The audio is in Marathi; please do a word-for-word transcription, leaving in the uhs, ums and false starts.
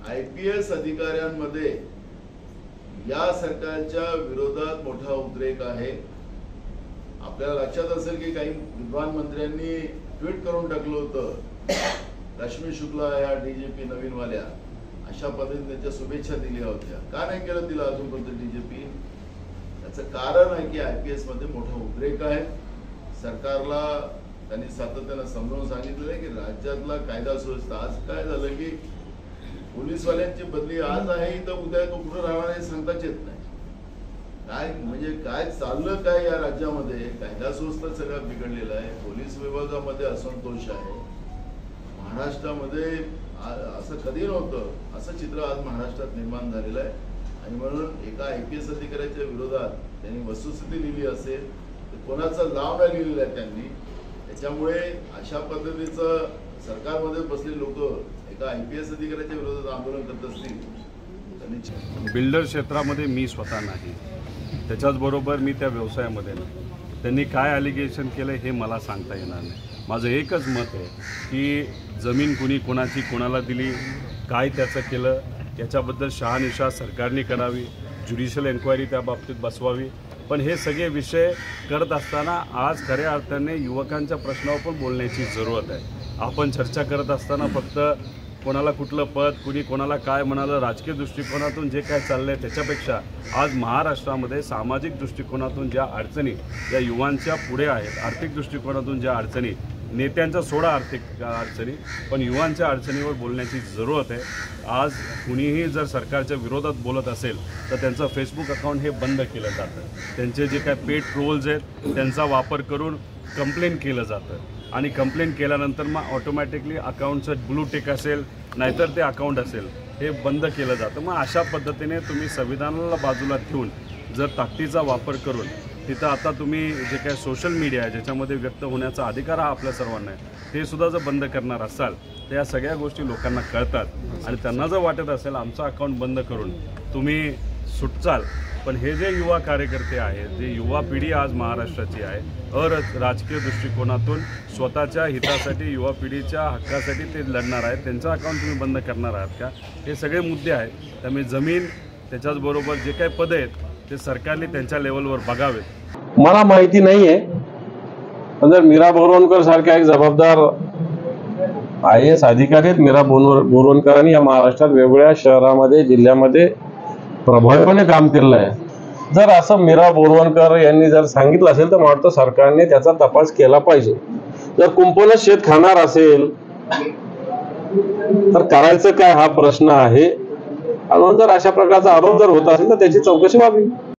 आय पी एस अधिकाऱ्यांमध्ये या सरकारच्या विरोधात मोठा उद्रेक आहे। आपल्याला लक्षात असेल की काही विद्वान मंत्र्यांनी ट्विट करून टाकलं होतं रश्मी शुक्ला या डीजीपी नवीन वाल्या अशा पद्धतीने त्यांच्या शुभेच्छा दिल्या होत्या। का नाही केलं तिला अजूनपर्यंत डीजीपी? त्याचं कारण आहे की आय पी एस मध्ये मोठा उद्रेक आहे। सरकारला त्यांनी सातत्याने समजावून सांगितलं आहे की राज्यातला कायदा सुव्यवस्था, आज काय झालं की पोलीसवाल्यांची बदली आज आहे तर उद्या तो कुठं राहणार हे सांगताच येत नाही। काय म्हणजे काय चाललं काय या राज्यामध्ये? कायदा सुव्यवस्था सगळं बिघडलेला आहे, पोलीस विभागामध्ये असंतोष आहे। महाराष्ट्रामध्ये असं कधी नव्हतं असं चित्र आज महाराष्ट्रात निर्माण झालेलं आहे। आणि म्हणून एका आय पी एस अधिकाऱ्याच्या विरोधात त्यांनी वस्तुस्थिती लिहिली असेल तर कोणाचा लाभ नाही लिहिलेला आहे त्यांनी। त्याच्यामुळे अशा पद्धतीचं सरकारमध्ये बसलेले लोक एका आय पी एस अधिकाऱ्याच्या विरोधात आंदोलन करत असतील त्यांनी। बिल्डर क्षेत्रामध्ये मी स्वतः नाही, त्याच्याच बरोबर मी त्या व्यवसायामध्ये नाही। त्यांनी काय ॲलिगेशन केलं हे मला सांगता येणार नाही। माझं एकच मत आहे की जमीन कुणी कोणाची कोणाला दिली, काय त्याचं केलं याच्याबद्दल शहानिशा सरकारने करावी, ज्युडिशियल एन्क्वायरी त्या बाबतीत बसवावी। पण हे सगळे विषय करत असताना आज खऱ्या अर्थाने युवकांच्या प्रश्नावर पण बोलण्याची जरूरत आहे। आपण चर्चा करत असताना फक्त कोणाला कुठलं पद, कुणी कोणाला काय म्हणालं, राजकीय दृष्टिकोनातून जे काय चाललं आहे त्याच्यापेक्षा आज महाराष्ट्रामध्ये सामाजिक दृष्टिकोनातून ज्या अडचणी ज्या युवांच्या पुढे आहेत, आर्थिक दृष्टिकोनातून ज्या अडचणी, नेत्यांचा सोडा आर्थिक अडचणी, पण युवांच्या अडचणीवर बोलण्याची जरूरत आहे। आज कुणीही जर सरकारच्या विरोधात बोलत असेल तर त्यांचं फेसबुक अकाउंट हे बंद केलं जातं। त्यांचे जे काय पेड ट्रोल्स आहेत त्यांचा वापर करून कंप्लेंट केलं जातं आणि कंप्लेंट केल्यानंतर मग ऑटोमॅटिकली अकाउंटचं ब्लू टिक असेल नाहीतर ते अकाउंट असेल हे बंद केलं जातं। मग अशा पद्धतीने तुम्ही संविधानाला बाजूला ठेवून जर ताकदीचा वापर करून तिथं आता तुम्ही जे काय सोशल मीडिया आहे ज्याच्यामध्ये व्यक्त होण्याचा अधिकार हा आपल्या सर्वांना आहे ते सुद्धा जर बंद करणार असाल तर या सगळ्या गोष्टी लोकांना कळतात आणि त्यांना जर वाटत असेल आमचं अकाउंट बंद करून तुम्ही सुटचाल, पण हे जे युवा कार्यकर्ते आहेत, जे युवा पिढी आज महाराष्ट्राची आहे, अर राजकीय दृष्टिकोनातून स्वतःच्या हितासाठी युवा पिढीच्या हक्कासाठी ते लढणार आहेत, त्यांचं अकाउंट तुम्ही बंद करणार आहात का? हे सगळे मुद्दे आहेत। त्यामुळे जमीन त्याच्याचबरोबर जे काही पदं आहेत ते सरकारने त्यांच्या लेवलवर बघावेत। मला माहिती नाही आहे, पण जर मीरा बोरवणकर सारख्या एक जबाबदार आय ए एस अधिकारी आहेत, मीरा बोरवणकरांनी या महाराष्ट्रात वेगवेगळ्या शहरामध्ये जिल्ह्यामध्ये प्रभावीपणे काम केलेलं आहे। जर असं मीरा बोरवणकर यांनी जर सांगितलं असेल तर मला वाटतं सरकारने त्याचा तपास केला पाहिजे। जर कुंपणच शेत खाणार असेल तर करायचं काय हा प्रश्न आहे। आणि जर अशा प्रकारचा आरोप जर होत असेल तर त्याची चौकशी व्हावी।